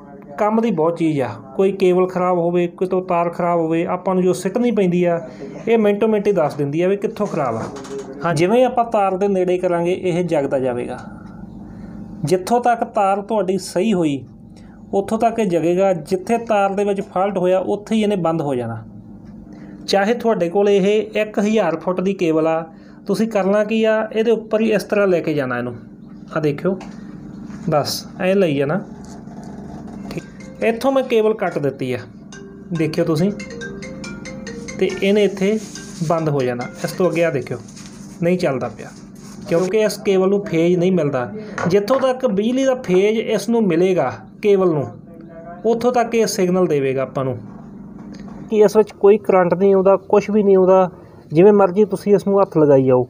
ਕੰਮ ਦੀ ਬਹੁਤ ਚੀਜ਼ ਆ। ਕੋਈ ਕੇਬਲ ਖਰਾਬ ਹੋਵੇ, ਕਿਤੋਂ ਤਾਰ ਖਰਾਬ ਹੋਵੇ, ਆਪਾਂ ਨੂੰ ਜੋ ਸਿੱਟਣੀ ਪੈਂਦੀ ਆ ਇਹ ਮਿੰਟੋ ਮਿੰਟ ਹੀ ਦੱਸ ਦਿੰਦੀ ਆ ਵੀ ਕਿੱਥੋਂ ਖਰਾਬ ਆ। ਹਾਂ, ਜਿਵੇਂ ਆਪਾਂ ਤਾਰ ਦੇ ਨੇੜੇ ਕਰਾਂਗੇ ਇਹ ਜਗਦਾ ਜਾਵੇਗਾ। ਜਿੱਥੋਂ ਤੱਕ ਤਾਰ ਤੁਹਾਡੀ ਸਹੀ ਹੋਈ ਉੱਥੋਂ तक ये जगेगा। जिथे तार दे विच फॉल्ट होया उत्थे ही इहने बंद हो जाना। चाहे तुहाडे कोल इह 1000 फुट की केबल आ, तुसीं करना की आ, इहदे उपर ही इस तरह लैके जाना इहनूं। आ देखियो, बस ऐ लई जाना। ठीक, इत्थों मैं केबल कट दित्ती आ, देखियो तुसीं, ते इहने इत्थे बंद हो जाना। इस तो अगे आ देखियो नहीं चलदा पिया, क्योंकि इस केबल नूं फेज नहीं मिलता। जिथों तक बिजली का फेज इस नूं मिलेगा केबल नूं, उत्थों तक ये सिग्नल देवेगा आपां नूं कि इस विच कोई करंट नहीं आउंदा, कुछ भी नहीं आउंदा। जिवें मर्जी तुसीं इस नूं हत्थ लगाई जाओ।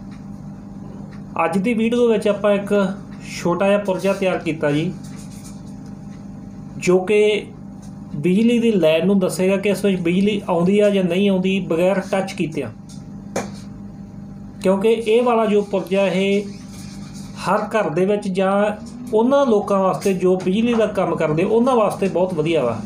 अज दी वीडियो विच आपां एक छोटा जिहा पुर्जा तैयार कीता जी, जो कि बिजली की लाइन नूं दसेगा कि इस विच बिजली आउंदी आ जां नहीं आउंदी बगैर टच कीतिआं। क्योंकि ये वाला जो पुर्जा है हर घर दे विच जां उन्हां लोकां वास्ते जो बिजली का काम करते उन्हां वास्ते बहुत वधिया वा।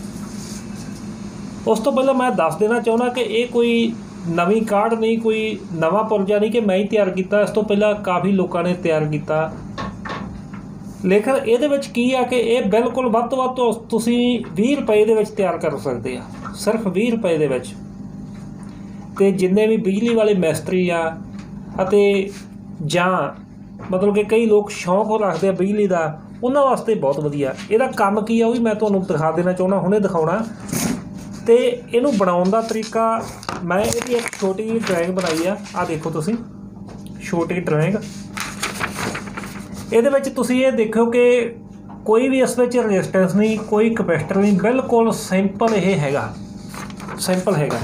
उस तो पहले मैं दस देना चाहुंदा कि ये कोई नवीं काढ़ नहीं, कोई नवां पुर्जा नहीं कि मैं ही तैयार किया। इस तो पहला काफ़ी लोगों ने तैयार किया, लेकिन ये की आ कि ये बिल्कुल वध तो वध तुसीं 20 रुपए दे विच तैयार कर सकते आ, सिर्फ 20 रुपए दे विच। ते जिन्ने भी बिजली वाले मिस्त्री आ अते जां मतलब कि कई लोग शौक रखते हैं बिजली का, उन्होंने वास्ते बहुत वधिया। इहदा काम की है वो भी मैं तुहानूं दिखा देना चाहुंदा, हुणे दिखाउणा। ते इहनूं बनाउण दा तरीका, मैं इहदी एक छोटी जी ड्राइंग बनाई आ देखो तुसीं, छोटी ड्राइंग। इहदे विच तुसीं ये देखो कि कोई भी इस विच रजिस्टेंस नहीं, कोई कैपेसिटर नहीं, बिल्कुल सिंपल ये हैगा, सिंपल हैगा।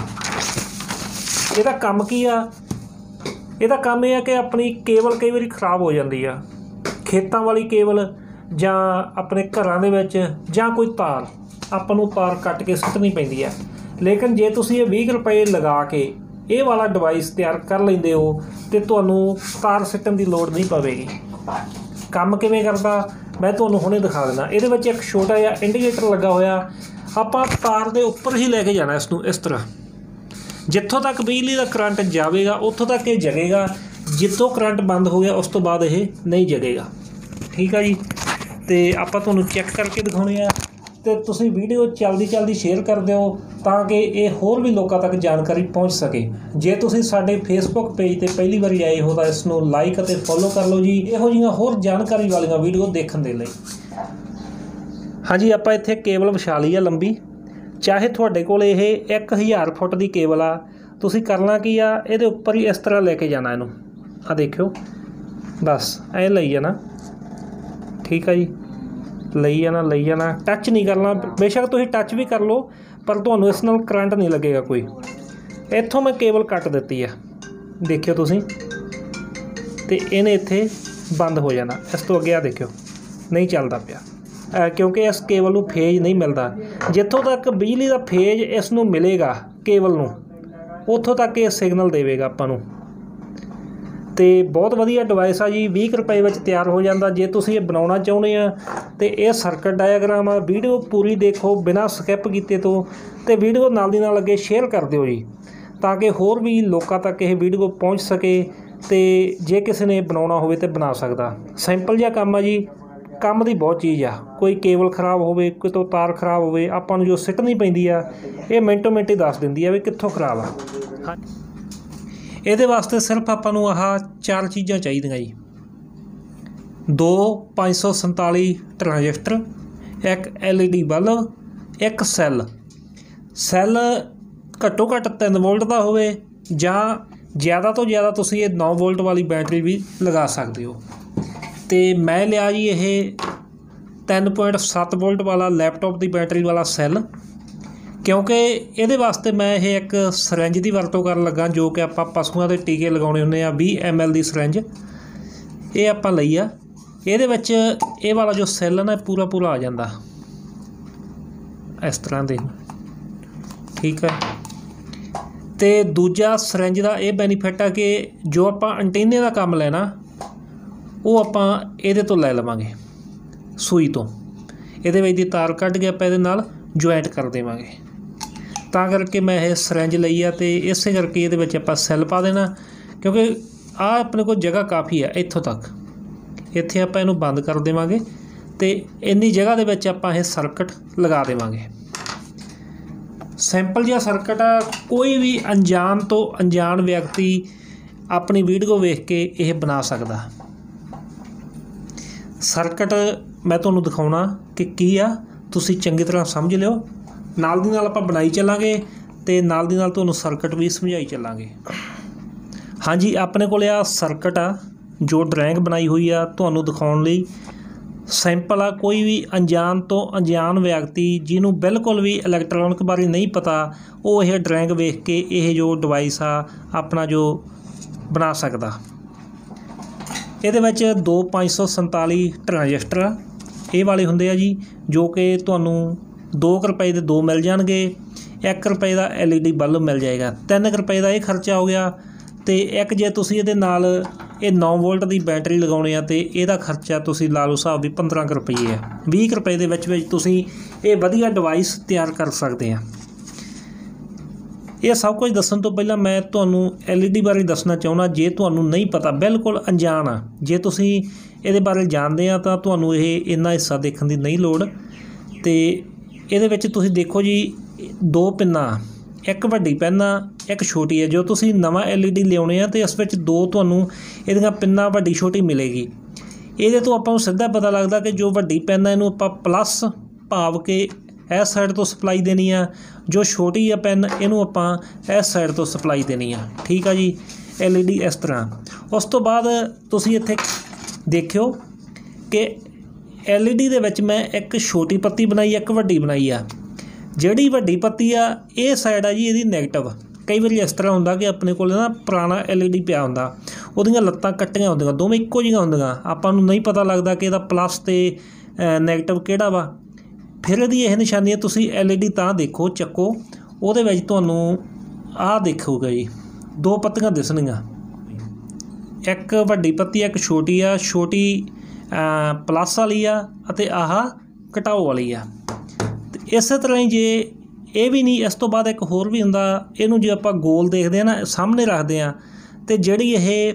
इहदा काम की आ, ਇਹਦਾ ਕੰਮ ਇਹ ਹੈ कि अपनी केबल कई बार खराब हो जाती है, खेतों वाली केबल ਜਾਂ अपने घरों ਦੇ ਵਿੱਚ ਜਾਂ कोई तार, ਆਪਾਂ ਨੂੰ तार कट के सुੱਟਣੀ ਪੈਂਦੀ है। लेकिन जे तुसीं ਇਹ 20 रुपए लगा के ਇਹ वाला डिवाइस तैयार कर लेंदे हो तो ਤੁਹਾਨੂੰ तार सुੱਟਣ ਦੀ ਲੋੜ नहीं पवेगी। ਕੰਮ ਕਿਵੇਂ करता मैं ਤੁਹਾਨੂੰ ਹੁਣੇ दिखा देना। ਇਹਦੇ ਵਿੱਚ एक छोटा ਜਿਹਾ इंਡੀकेटर लगा होया, ਆਪਾਂ तार ਦੇ ਉੱਪਰ ही लैके जाना इसनूं इस तरह। जितों तक बिजली का करंट जाएगा उत्थों तक ये जगेगा, जितों करंट बंद हो गया उस तो बाद ये नहीं जगेगा। ठीक है जी, तो आपां तुहानूं चैक करके दिखाउने आ, ते तुसीं वीडियो जल्दी जल्दी शेयर कर दिओ ताकि ये होर भी लोगों तक जानकारी पहुँच सके। जे तुसीं साडे फेसबुक पेज ते पहली बारी आए हो तो इसनूं लाइक अते फॉलो कर लो जी, इहो जिहियां होर जानकारी वालियां वीडियो देखण दे लई। हाँ जी, आपां इत्थे केबल विछा लई आ लंबी। चाहे तुहाडे कोल इह 1000 फुट की केबल आ, तुसीं करना की आ, इहदे उपर ही इस तरह लैके जाना इहनूं। आ देखियो, बस ऐ लई जाना। ठीक है जी, लई जाना, टच नहीं करना। बेशक तुसीं टच भी कर लो पर तुहानूं इस नाल करंट नहीं लगेगा कोई। इत्थों मैं केबल कट दित्ती आ, देखियो तुसीं, ते इहने इत्थे बंद हो जाना। इस तो अगे आ देखियो नहीं चलदा पिया, क्योंकि इस केबल नूं फेज नहीं मिलता। जिथों तक बिजली का फेज इस नूं मिलेगा केबल नूं, उत्थों तक ये सिग्नल देवेगा आपां नूं। ते बहुत वधिया डिवाइस आ जी, 20 रुपए विच तैयार हो जाता। जे तुसीं ये बनाउणा चाहुंदे आ ते ये सर्किट डायग्राम आ, वीडियो पूरी देखो बिना स्किप कीते तो, ते वीडियो नाल दी नाल अगे शेयर कर दिओ जी, ताकि होर भी लोकां तक ये वीडियो पहुँच सके। ते जे किसी ने बनाउणा होवे ते बना सकदा। सिंपल जिहा काम आ जी, काम की बहुत चीज़ आ। कोई केबल खराब होवे, कितों तार खराब होवे, आपां नूं जो सिੱਟਣੀ पैंदी आ ये मिंटो मिंट ही दस दिंदी आ भी कित्थों खराब आ। ਇਹਦੇ वास्ते सिर्फ आपां नूं आह 4 चीज़ां चाहीदियां जी, 2 547 ट्रांजिस्टर, एक LED बल्ब, एक सैल घट्टो घट्ट 3 वोल्ट का होवे, जां ज़्यादा तो ज़्यादा तुसीं ये 9 वोल्ट वाली बैटरी भी लगा सकते हो। तो मैं लिया जी ये 3.7 वोल्ट वाला लैपटॉप की बैटरी वाला सैल, क्योंकि ये वास्ते मैं ये एक सिरंज की वरतों कर लगा, जो कि आप पशुओं के टीके लगाने होंगे आ। 20 ml की सिरंज ये आप लई आ। ये वाला जो सैल है ना पूरा पूरा आ जाता इस तरह दे। ठीक है, तो दूजा सिरंज का यह बेनीफिट है कि जो आप एंटीने का काम लेना वो आपां इहदे तो लै लवांगे, सूई तो। ਇਹਦੇ ਵਿੱਚ ਦੀ ਤਾਰ ਕੱਢ ਕੇ ਆਪਾਂ ਇਹਦੇ ਨਾਲ ਜੁਆਇੰਟ ਕਰ ਦੇਵਾਂਗੇ। ਤਾਂ ਕਰਕੇ ਮੈਂ ਇਹ ਸਿਰੰਜ ਲਈ ਆ ਅਤੇ ਇਸੇ ਕਰਕੇ ਇਹਦੇ ਵਿੱਚ ਆਪਾਂ ਸੈੱਲ ਪਾ ਦੇਣਾ, ਕਿਉਂਕਿ ਆਹ ਆਪਣੇ ਕੋਲ ਜਗ੍ਹਾ ਕਾफ़ੀ ਆ ਇੱਥੋਂ ਤੱਕ। ਇੱਥੇ ਆਪਾਂ ਇਹਨੂੰ ਬੰਦ ਕਰ ਦੇਵਾਂਗੇ ਅਤੇ ਇੰਨੀ ਜਗ੍ਹਾ ਦੇ ਵਿੱਚ ਆਪਾਂ ਇਹ ਸਰਕਟ ਲਗਾ ਦੇਵਾਂਗੇ। ਸਿੰਪਲ ਜਿਹਾ ਸਰਕਟ ਆ, ਕੋਈ ਵੀ ਅਣਜਾਣ ਤੋਂ ਅਣਜਾਣ ਵਿਅਕਤੀ ਆਪਣੀ ਵੀਡੀਓ ਵੇਖ ਕੇ ਇਹ ਬਣਾ ਸਕਦਾ। ਸਰਕਟ ਮੈਂ ਤੁਹਾਨੂੰ ਦਿਖਾਉਣਾ ਕਿ ਕੀ ਆ, ਤੁਸੀਂ ਚੰਗੀ ਤਰ੍ਹਾਂ ਸਮਝ ਲਿਓ। ਨਾਲ ਦੀ ਨਾਲ ਆਪਾਂ ਬਣਾਈ ਚੱਲਾਂਗੇ ਅਤੇ ਨਾਲ ਦੀ ਨਾਲ ਤੁਹਾਨੂੰ ਸਰਕਟ ਵੀ ਸਮਝਾਈ ਚੱਲਾਂਗੇ। ਹਾਂਜੀ, ਆਪਣੇ ਕੋਲ ਆ ਸਰਕਟ ਆ ਜੋ ਡਰਾਇੰਗ ਬਣਾਈ ਹੋਈ ਆ ਤੁਹਾਨੂੰ ਦਿਖਾਉਣ ਲਈ। ਸਿੰਪਲ ਆ, ਕੋਈ ਵੀ ਅਣਜਾਣ ਤੋਂ ਅਣਜਾਣ ਵਿਅਕਤੀ ਜਿਹਨੂੰ ਬਿਲਕੁਲ ਵੀ ਇਲੈਕਟ੍ਰੋਨਿਕ ਬਾਰੇ ਨਹੀਂ ਪਤਾ, ਉਹ ਇਹ ਡਰਾਇੰਗ ਵੇਖ ਕੇ ਇਹ ਜੋ ਡਿਵਾਈਸ ਆ ਆਪਣਾ ਜੋ ਬਣਾ ਸਕਦਾ। ਇਹਦੇ ਵਿੱਚ 2 547 ਟਰਾਂਜਿਸਟਰ ਆ, ਇਹ ਵਾਲੇ ਹੁੰਦੇ ਆ ਜੀ, ਜੋ ਕਿ ਤੁਹਾਨੂੰ 2 ਰੁਪਏ ਦੇ 2 ਮਿਲ ਜਾਣਗੇ। 1 ਰੁਪਏ ਦਾ LED ਬਲਬ ਮਿਲ ਜਾਏਗਾ। 3 ਰੁਪਏ ਦਾ ਇਹ ਖਰਚਾ ਹੋ ਗਿਆ। ਅਤੇ ਇੱਕ ਜੇ ਤੁਸੀਂ ਇਹਦੇ ਨਾਲ ਇਹ 9 ਵੋਲਟ ਦੀ ਬੈਟਰੀ ਲਗਾਉਣੀ ਆ ਅਤੇ ਇਹਦਾ ਖਰਚਾ ਤੁਸੀਂ ਲਾ ਲਓ ਹਿਸਾਬ ਵੀ 15 ਰੁਪਏ ਹੈ। 20 ਰੁਪਏ ਦੇ ਵਿੱਚ ਤੁਸੀਂ ਇਹ ਵਧੀਆ ਡਿਵਾਈਸ ਤਿਆਰ ਕਰ ਸਕਦੇ ਆ। ਇਹ ਸਭ ਕੁਝ ਦੱਸਣ ਤੋਂ ਪਹਿਲਾਂ ਮੈਂ ਤੁਹਾਨੂੰ LED ਬਾਰੇ ਦੱਸਣਾ ਚਾਹੁੰਦਾ। ਜੇ ਤੁਹਾਨੂੰ ਨਹੀਂ ਪਤਾ, ਬਿਲਕੁਲ ਅਣਜਾਣ ਆ, ਜੇ ਤੁਸੀਂ ਇਹਦੇ ਬਾਰੇ ਜਾਣਦੇ ਆ ਤਾਂ ਤੁਹਾਨੂੰ ਇਹ ਇੰਨਾ ਹਿੱਸਾ ਦੇਖਣ ਦੀ ਨਹੀਂ ਲੋੜ। ਅਤੇ ਇਹਦੇ ਵਿੱਚ ਤੁਸੀਂ ਦੇਖੋ ਜੀ 2 ਪਿੰਨਾਂ, ਇੱਕ ਵੱਡੀ ਪੈਨ ਆ, ਇੱਕ ਛੋਟੀ ਹੈ। ਜੋ ਤੁਸੀਂ ਨਵਾਂ LED ਲਿਆਉਣੇ ਆ ਅਤੇ ਇਸ ਵਿੱਚ 2 ਤੁਹਾਨੂੰ ਇਹਦੀਆਂ ਪਿੰਨਾਂ ਵੱਡੀ ਛੋਟੀ ਮਿਲੇਗੀ। ਇਹਦੇ ਤੋਂ ਆਪਾਂ ਨੂੰ ਸਿੱਧਾ ਪਤਾ ਲੱਗਦਾ ਕਿ ਜੋ ਵੱਡੀ ਪੈਨ ਆ ਇਹਨੂੰ ਆਪਾਂ ਪਲੱਸ ਭਾਵ ਕਿ ਇਸ ਸਾਈਡ ਤੋਂ ਸਪਲਾਈ ਦੇਣੀ ਆ, ਜੋ ਛੋਟੀ ਆ ਪੈਨ ਇਹਨੂੰ ਆਪਾਂ ਇਸ ਸਾਈਡ ਤੋਂ ਸਪਲਾਈ ਦੇਣੀ ਆ। ਠੀਕ ਆ ਜੀ, LED ਇਸ ਤਰ੍ਹਾਂ। ਉਸ ਤੋਂ ਬਾਅਦ ਤੁਸੀਂ ਇੱਥੇ ਦੇਖਿਓ ਕਿ LED ਦੇ ਵਿੱਚ ਮੈਂ ਇੱਕ ਛੋਟੀ ਪੱਤੀ ਬਣਾਈ, ਇੱਕ ਵੱਡੀ ਬਣਾਈ ਆ। ਜਿਹੜੀ ਵੱਡੀ ਪੱਤੀ ਆ ਇਹ ਸਾਈਡ ਆ ਜੀ ਇਹਦੀ ਨੈਗੇਟਿਵ। ਕਈ ਵਾਰੀ ਇਸ ਤਰ੍ਹਾਂ ਹੁੰਦਾ ਕਿ ਆਪਣੇ ਕੋਲ ਨਾ ਪੁਰਾਣਾ LED ਪਿਆ ਹੁੰਦਾ, ਉਹਦੀਆਂ ਲੱਤਾਂ ਕੱਟੀਆਂ ਹੁੰਦੀਆਂ, ਦੋਵੇਂ ਇੱਕੋ ਜਿਹੀਆਂ ਹੁੰਦੀਆਂ, ਆਪਾਂ ਨੂੰ ਨਹੀਂ ਪਤਾ ਲੱਗਦਾ ਕਿ ਇਹਦਾ ਪਲੱਸ ਅਤੇ ਨੈਗੇਟਿਵ ਕਿਹੜਾ ਵਾ। ਫਿਰ ਇਹਦੀ ਇਹ ਨਿਸ਼ਾਨੀ ਹੈ, ਤੁਸੀਂ LED ਤਾਂ ਦੇਖੋ, ਚੱਕੋ, ਉਹਦੇ ਵਿੱਚ ਤੁਹਾਨੂੰ ਆਹ ਦੇਖੂਗਾ ਜੀ 2 ਪੱਤੀਆਂ ਦਿਸਣਗੀਆਂ, ਇੱਕ ਵੱਡੀ ਪੱਤੀ ਆ, ਇੱਕ ਛੋਟੀ ਆ। ਛੋਟੀ ਪਲੱਸ ਵਾਲੀ ਆ ਅਤੇ ਆਹ ਘਟਾਓ ਵਾਲੀ ਆ। ਅਤੇ ਇਸੇ ਤਰ੍ਹਾਂ ਹੀ ਜੇ ਇਹ ਵੀ ਨਹੀਂ, ਇਸ ਤੋਂ ਬਾਅਦ ਇੱਕ ਹੋਰ ਵੀ ਹੁੰਦਾ, ਇਹਨੂੰ ਜੇ ਆਪਾਂ ਗੋਲ ਦੇਖਦੇ ਹਾਂ ਨਾ, ਸਾਹਮਣੇ ਰੱਖਦੇ ਹਾਂ, ਅਤੇ ਜਿਹੜੀ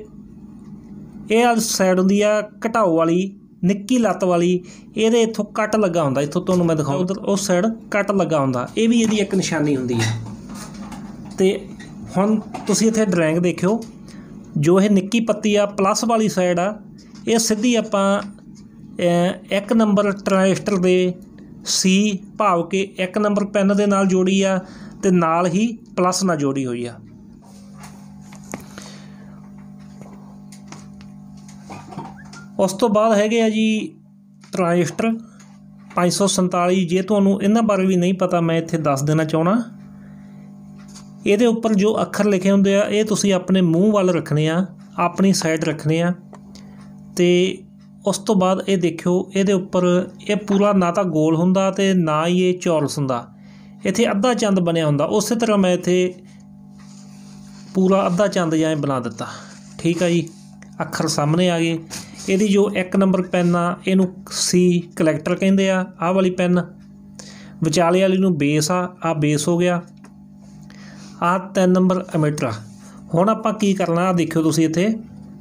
ਇਹ ਸਾਈਡ ਹੁੰਦੀ ਆ ਘਟਾਓ ਵਾਲੀ, ਨਿੱਕੀ ਲੱਤ ਵਾਲੀ, ਇਹਦੇ ਇੱਥੋਂ ਕੱਟ ਲੱਗਾ ਹੁੰਦਾ, ਇੱਥੋਂ ਤੁਹਾਨੂੰ ਮੈਂ ਦਿਖਾਉਂ, ਉੱਧਰ ਉਸ ਸਾਈਡ ਕੱਟ ਲੱਗਾ ਹੁੰਦਾ, ਇਹ ਵੀ ਇਹਦੀ ਇੱਕ ਨਿਸ਼ਾਨੀ ਹੁੰਦੀ ਹੈ। ਅਤੇ ਹੁਣ ਤੁਸੀਂ ਇੱਥੇ ਡਰਾਇੰਗ ਦੇਖਿਓ, ਜੋ ਇਹ ਨਿੱਕੀ ਪੱਤੀ ਆ ਪਲੱਸ ਵਾਲੀ ਸਾਈਡ ਆ, ਇਹ ਸਿੱਧੀ ਆਪਾਂ 1 ਨੰਬਰ ਟਰਾਂਜਿਸਟਰ ਦੇ C ਭਾਵ ਕਿ 1 ਨੰਬਰ ਪੈਨ ਦੇ ਨਾਲ ਜੋੜੀ ਆ ਅਤੇ ਨਾਲ ਹੀ ਪਲੱਸ ਨਾਲ ਜੋੜੀ ਹੋਈ ਆ। ਉਸ ਤੋਂ ਬਾਅਦ ਹੈਗੇ ਆ ਜੀ ਟਰਾਂਜਿਸਟਰ 547। ਜੇ ਤੁਹਾਨੂੰ ਇਹਨਾਂ ਬਾਰੇ ਵੀ ਨਹੀਂ ਪਤਾ, ਮੈਂ ਇੱਥੇ ਦੱਸ ਦੇਣਾ ਚਾਹੁੰਦਾ। ਇਹਦੇ ਉੱਪਰ ਜੋ ਅੱਖਰ ਲਿਖੇ ਹੁੰਦੇ ਆ ਇਹ ਤੁਸੀਂ ਆਪਣੇ ਮੂੰਹ ਵੱਲ ਰੱਖਣੇ ਆ, ਆਪਣੀ ਸਾਈਡ ਰੱਖਣੇ ਆ। ਅਤੇ ਉਸ ਤੋਂ ਬਾਅਦ ਇਹ ਦੇਖਿਓ, ਇਹਦੇ ਉੱਪਰ ਇਹ ਪੂਰਾ ਨਾ ਤਾਂ ਗੋਲ ਹੁੰਦਾ ਅਤੇ ਨਾ ਹੀ ਇਹ ਚੌਰਸ ਹੁੰਦਾ, ਇੱਥੇ ਅੱਧਾ ਚੰਦ ਬਣਿਆ ਹੁੰਦਾ। ਉਸੇ ਤਰ੍ਹਾਂ ਮੈਂ ਇੱਥੇ ਪੂਰਾ ਅੱਧਾ ਚੰਦ ਜਿਹਾ ਬਣਾ ਦਿੱਤਾ। ਠੀਕ ਆ ਜੀ, ਅੱਖਰ ਸਾਹਮਣੇ ਆ ਗਏ। ਇਹਦੀ ਜੋ 1 ਨੰਬਰ ਪੈਨ ਆ ਇਹਨੂੰ C ਕਲੈਕਟਰ ਕਹਿੰਦੇ ਆ, ਆਹ ਵਾਲੀ ਪੈਨ। ਵਿਚਾਲੇ ਵਾਲੀ ਨੂੰ ਬੇਸ ਆ, ਆਹ ਬੇਸ ਹੋ ਗਿਆ। ਆਹ 3 ਨੰਬਰ ਐਮੀਟਰ ਆ। ਹੁਣ ਆਪਾਂ ਕੀ ਕਰਨਾ, ਆਹ ਦੇਖਿਓ ਤੁਸੀਂ ਇੱਥੇ,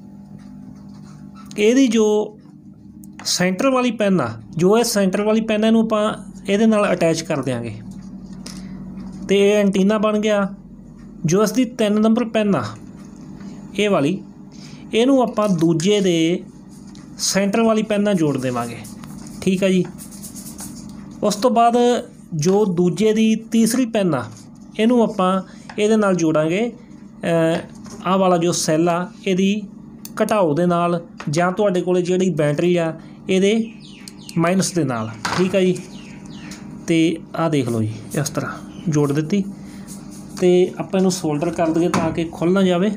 ਇਹਦੀ ਜੋ ਸੈਂਟਰ ਵਾਲੀ ਪੈਨ ਆ, ਜੋ ਇਹ ਸੈਂਟਰ ਵਾਲੀ ਪੈਨ ਇਹਨੂੰ ਆਪਾਂ ਇਹਦੇ ਨਾਲ ਅਟੈਚ ਕਰ ਦਿਆਂਗੇ ਅਤੇ ਇਹ ਐਂਟੀਨਾ ਬਣ ਗਿਆ। ਜੋ ਇਸ ਦੀ 3 ਨੰਬਰ ਪੈਨ ਆ ਇਹ ਵਾਲੀ, ਇਹਨੂੰ ਆਪਾਂ ਦੂਜੇ ਦੇ ਸੈਂਟਰ ਵਾਲੀ ਪੈਨ ਨਾਲ ਜੋੜ ਦੇਵਾਂਗੇ। ਠੀਕ ਆ ਜੀ। ਉਸ ਤੋਂ ਬਾਅਦ ਜੋ ਦੂਜੇ ਦੀ ਤੀਸਰੀ ਪੈਨ ਆ ਇਹਨੂੰ ਆਪਾਂ ਇਹਦੇ ਨਾਲ ਜੋੜਾਂਗੇ, ਆਹ ਵਾਲਾ ਜੋ ਸੈੱਲ ਆ ਇਹਦੀ ਘਟਾਓ ਦੇ ਨਾਲ, ਜਾਂ ਤੁਹਾਡੇ ਕੋਲ ਜਿਹੜੀ ਬੈਟਰੀ ਆ ਇਹਦੇ ਮਾਈਨਸ ਦੇ ਨਾਲ। ਠੀਕ ਆ ਜੀ। ਅਤੇ ਆਹ ਦੇਖ ਲਓ ਜੀ, ਇਸ ਤਰ੍ਹਾਂ ਜੋੜ ਦਿੱਤੀ। ਅਤੇ ਆਪਾਂ ਇਹਨੂੰ ਸੋਲਡਰ ਕਰ ਦਈਏ ਤਾਂ ਕਿ ਖੁੱਲ੍ਹ ਨਾ ਜਾਵੇ।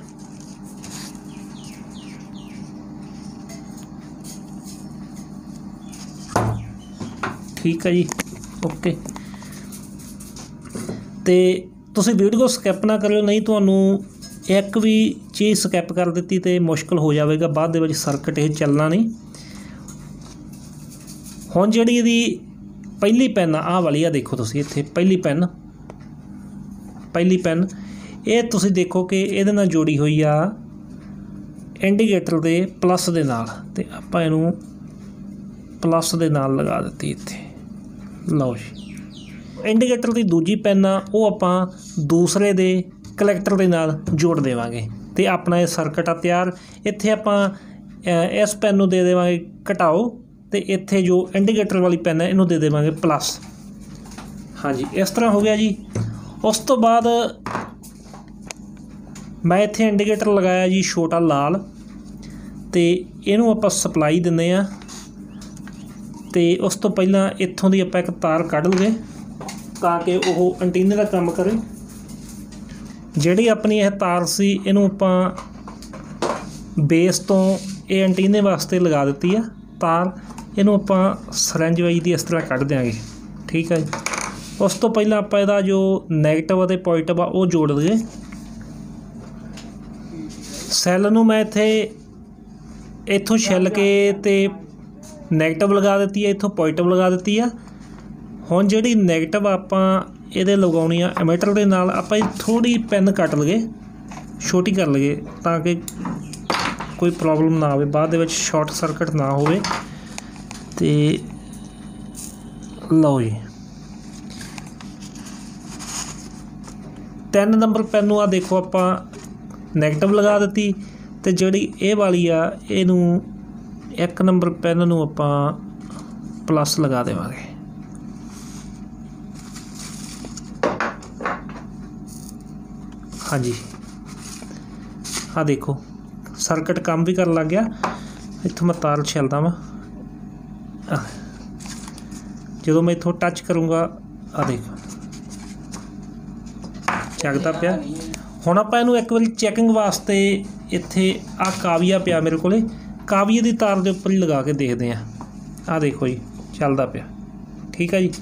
ਠੀਕ ਆ ਜੀ, ਓਕੇ। ਅਤੇ ਤੁਸੀਂ ਵੀਡੀਓ ਸਕਿਪ ਨਾ ਕਰਿਓ, ਨਹੀਂ ਤੁਹਾਨੂੰ ਇੱਕ ਵੀ ਚੀਜ਼ ਸਕਿਪ ਕਰ ਦਿੱਤੀ ਅਤੇ ਮੁਸ਼ਕਿਲ ਹੋ ਜਾਵੇਗਾ, ਬਾਅਦ ਦੇ ਵਿੱਚ ਸਰਕਟ ਇਹ ਚੱਲਣਾ ਨਹੀਂ। ਹੁਣ ਜਿਹੜੀ ਇਹਦੀ पहली पैन आह वाली आ देखो तुसीं इत्थे पहली पैन ये तुसीं देखो कि इहदे नाल जोड़ी हुई आ इंडीकेटर दे प्लस दे नाल, ते आपां इहनूं प्लस दे नाल लगा दित्ती इत्थे। लो जी इंडीकेटर की दूजी पैन आ वो आपां दूसरे दे कलैक्टर दे नाल जोड़ देवांगे ते अपना ये सर्किट आ तैयार। इत्थे आपां इस पैन नूं दे देवांगे घटाओ ते इत्थे जो इंडीकेटर वाली पैन है इनू दे देवांगे प्लस। हाँ जी इस तरह हो गया जी। उस तो बाद मैं इत्थे इंडीकेटर लगाया जी छोटा लाल, ते इनू आपां सप्लाई दिंदे आ। ते उस तो पहला इत्थों दी आपां एक तार कढ लईए ताकि वो एंटीने का काम करे। जिहड़ी अपनी यह तार सी इनू आपां बेस तो ये एंटीने वास्ते लगा दित्ती है तार, इनू आपां सरंज वाइज दी इस तरह कढ देंगे। ठीक है जी। उस तो पहला आपां इहदा जो नैगेटिव ते पॉजिटिव आ वो जोड़ दईए। सैल नूं मैं इत्थे इत्थों छिल के ते नैगेटिव लगा दित्ती है, इत्थों पॉजिटिव लगा दित्ती है। हुण जिहड़ी नैगेटिव आपां इहदे लगाउणी आ एमीटर दे नाल, आपां थोड़ी पैन कट लईए, छोटी कर लईए ताकि कोई प्रॉब्लम ना आवे, बाद दे विच शॉर्ट सर्किट ना होवे। ते लो जी 3 नंबर पैन नूं आ देखो आपां नैगेटिव लगा दित्ती, ते जिहड़ी ये वाली आ इहनूं 1 नंबर पैन नूं आपां प्लस लगा देवांगे। हाँ जी हाँ देखो सर्किट काम भी कर लग गया। इत्थों मैं तार छिलदा वा, जो मैं इत्थों टच करूँगा आ देखो जगदा पिया। हुण आपां इहनूं एक बारी चैकिंग वास्ते इत्थे आ काविया पिया मेरे कोले, काविये दी तार दे उपर ही लगा के देखते हैं। आ देखो जी चलदा पिया। ठीक है जी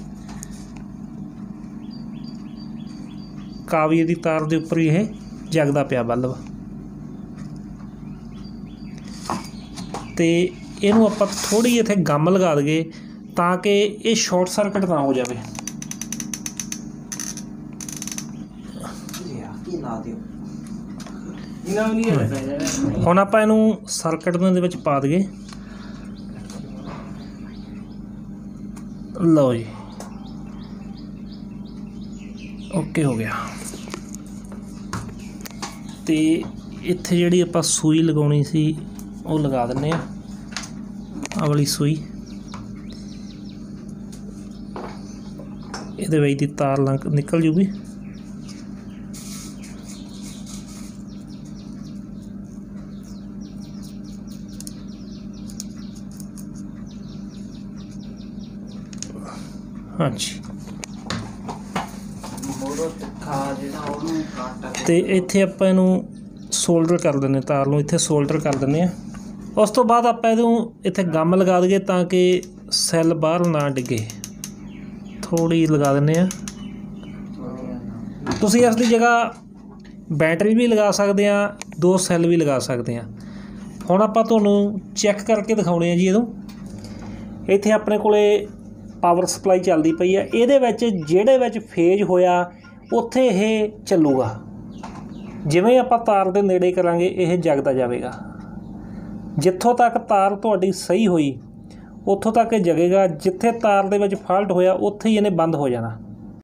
काविये दी तार दे उपर ही यह जगदा पिया बल्ब। ते इहनूं आपां थोड़ी इत्थे गम लगा दईए ताकि ये शॉर्ट सर्किट ना हो जाए। हुण आपां इहनूं सर्किट दे विच पा दईए। लो जी ओके हो गया। तो इत्थे जिहड़ी आपां सूई लगाउणी सी वो लगा दिंदे आ, आह वाली सूई। इहदे विच दी तार निकल जूगी। हाँ जी तो इत्थे आपां इहनूं सोल्डर कर दिंदे, तार नूं इत्थे सोल्डर कर दिंदे आ। उस तो बाद आपां इहनूं इत्थे गम लगा दईए ताकि सैल बाहर ना डिगे। थोड़ी लगा दिंदे आ। तुसीं इस दी जगह बैटरी भी लगा सकते हैं, 2 सैल भी लगा सकते हैं। हुण आपां तुहानूं चैक करके दिखाउणे आ जी। इहदों इत्थे अपने कोले पावर सप्लाई चलदी पई है। इहदे विच जिहड़े विच फेज होया उत्थे इह चलूगा। जिवें आपां तार दे नेड़े करांगे यह जगदा जाएगा। जित्थों तक तार तुहाडी सही हुई उत्थों तक जगेगा, जिथे तार दे विच फॉल्ट होया उत्थे ही इहने बंद हो जाना।